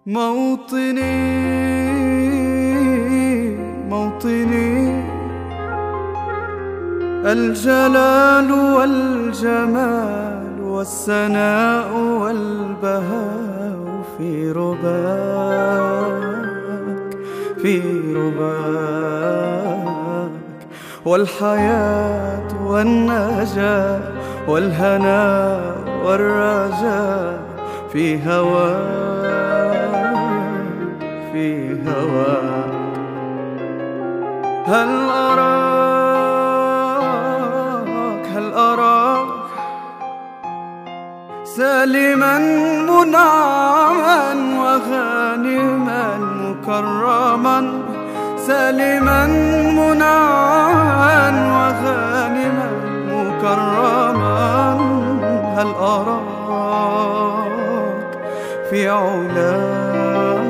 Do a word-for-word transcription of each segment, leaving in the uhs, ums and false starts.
موطني موطني الجلال والجمال والسناء والبهاء في رباك في رباك، والحياة والنجاة والهناء والرجاء في هواك في هواك. هل أراك هل أراك سالما منعما وغانما مكرما، سالما منعما وغانما مكرما. هل أراك في علاك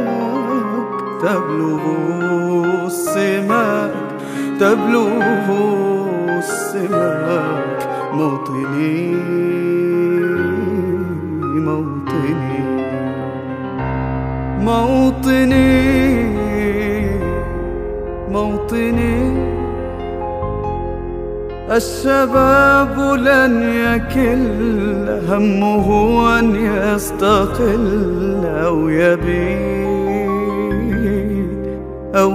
تبلغ السماك تبلغ السماك. موطني موطني موطني موطني الشباب لن يكل همه أن يستقل أو يبيد أو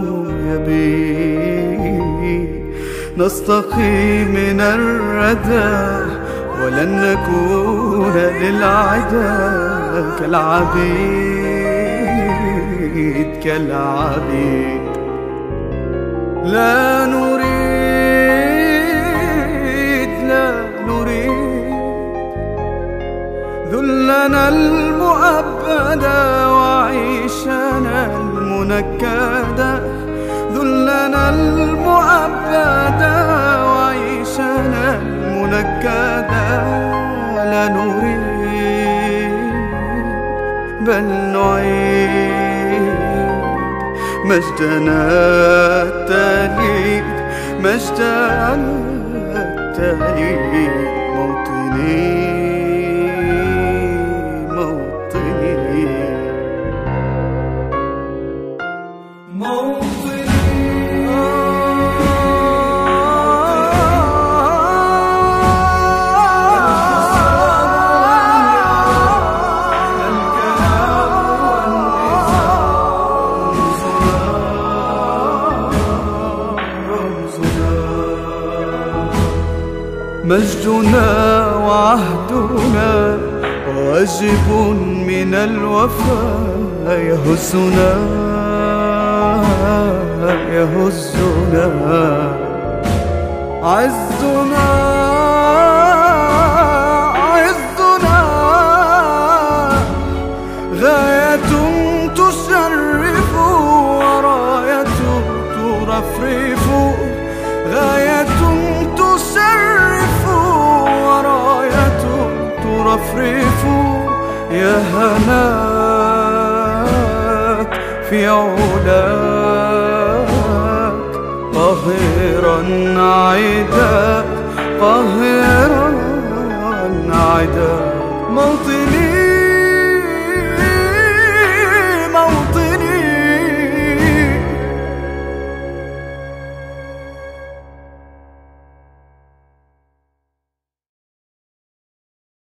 يبيد. نستقي من الردى ولن نكون للعدا كالعبيد كالعبيد. لا نريد لا نريد ذلنا المؤبدا وعيشنا المنكدا، ذلنا المؤبدا وعيشنا المنكدا. لا نريد بل نعيد مجدنا التليد مجدنا التليد. موطني موطني موطني مجدنا وعهدنا واجب من الوفاء يهزنا يهزنا. عزنا عزنا غاية تشرف وراية ترفرف، غاية تشرف وراية ترفرف. يا هناك في علاك قاهرا عداك قاهرا عداك. موطني